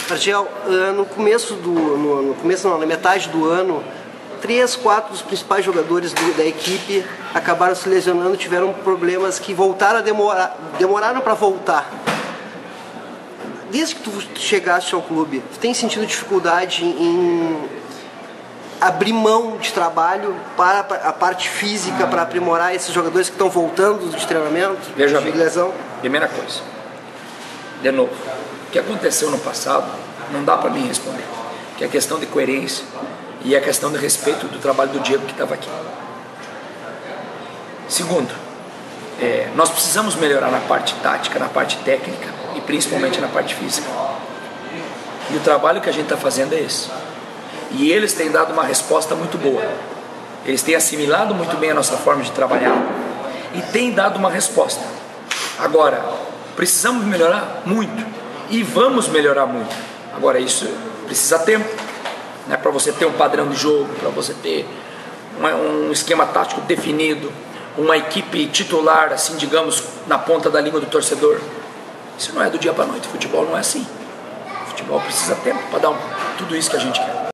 Argel, na metade do ano, 3, 4 dos principais jogadores da equipe acabaram se lesionando, tiveram problemas que demoraram para voltar. Desde que tu chegaste ao clube, tu tem sentido dificuldade em abrir mão de trabalho para a parte física, para aprimorar esses jogadores que estão voltando de treinamento, Veja de bem, lesão? primeira coisa, de novo, o que aconteceu no passado não dá para mim responder, que é a questão de coerência e a questão de respeito do trabalho do Diego que estava aqui. Segundo, nós precisamos melhorar na parte tática, na parte técnica e principalmente na parte física. E o trabalho que a gente está fazendo é esse. E eles têm dado uma resposta muito boa. Eles têm assimilado muito bem a nossa forma de trabalhar e têm dado uma resposta. Agora, precisamos melhorar muito e vamos melhorar muito. Agora, isso precisa tempo, né, para você ter um padrão de jogo, para você ter um esquema tático definido, uma equipe titular, assim, digamos, na ponta da língua do torcedor. Isso não é do dia para a noite. Futebol não é assim. Futebol precisa tempo para dar tudo isso que a gente quer.